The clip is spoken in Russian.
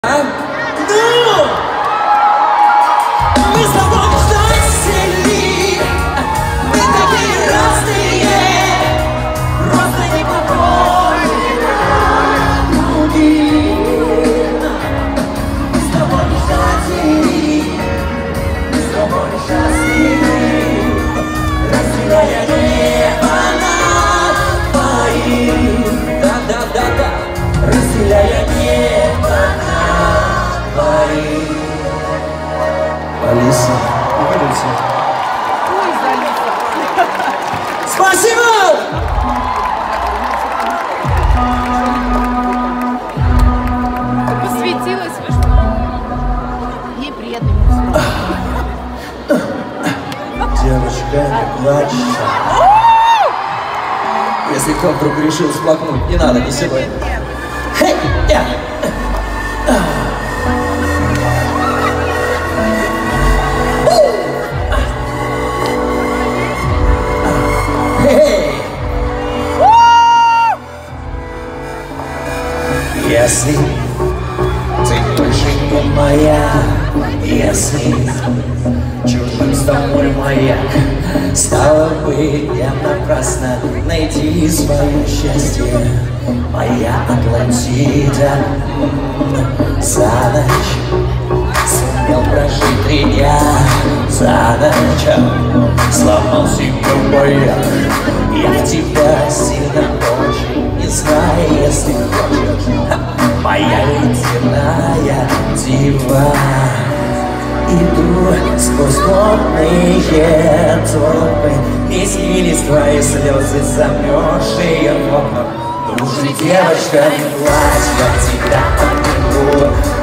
Ну! Мы с тобой ждать сильны. Мы такие разные, просто не похожи на других. Мы с тобой ждать сильны. Мы с тобой счастливы, разделяя небо над твоим. Да-да-да-да, разделяя небо над твоим. Алиса, уходите. Ой, Алиса. Спасибо! Посвятилась, вы что? Ей приятно ему. Девочка, не плачь. Если кто вдруг решил всплакнуть, не надо, не сегодня. Хей, я. Если ты больше не моя, если чужим стал мой маяк, стало быть, я напрасно найти свое счастье. Моя Атлантида за ночь сумел прожить 3 дня. За ночь сломал себе маяк. Я в тебя сильно очень, не знаю, если хочешь, моя ледяная дива. Иду сквозь горные тропы, не снились твои слезы, замерзшие в окнах. Ну же, девочка, не плачь, я тебя обниму.